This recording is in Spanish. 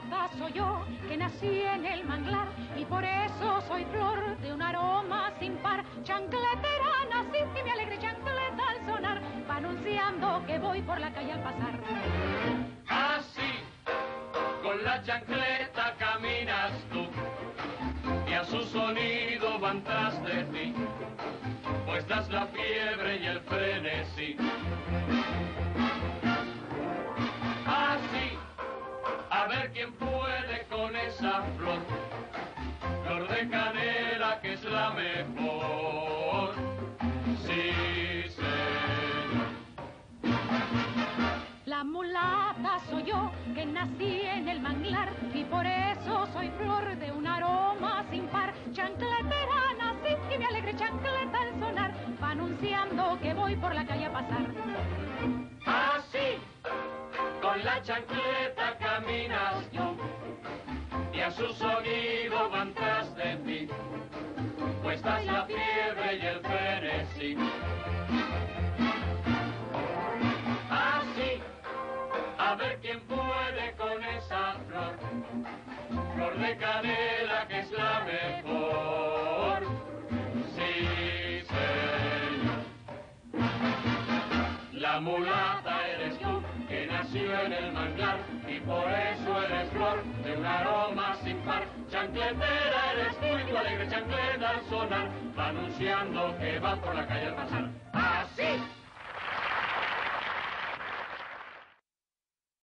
mulata soy yo, que nací en el manglar, y por eso soy flor de un aroma sin par. Chancletera nací y mi alegre chancleta al sonar, va anunciando que voy por la calle al pasar. Así, con la chancleta caminas tú, y a su sonido van tras de ti, pues das la fiebre y el frenesí. Así, a ver quién puede con esa flor, flor de canela que es la mejor. Sí, señor. La mulata soy yo, que nací en el manglar, y por eso soy flor de un aroma sin par. Chancletera nací y mi alegre chancleta al sonar, va anunciando que voy por la calle a pasar. Así, con la chancleta caminas tú, y a su sonido van tras de ti, pues das la fiebre y el frenesí. Así, a ver quién puede con esa flor, flor de canela que es la mejor. Sí, señor. La mulata eres tú, que nació en el manglar, y por eso eres flor de un aroma sin par. Chancletera eres tú y tu alegre chancleta al sonar, va anunciando que va por la calle al pasar. ¡Así!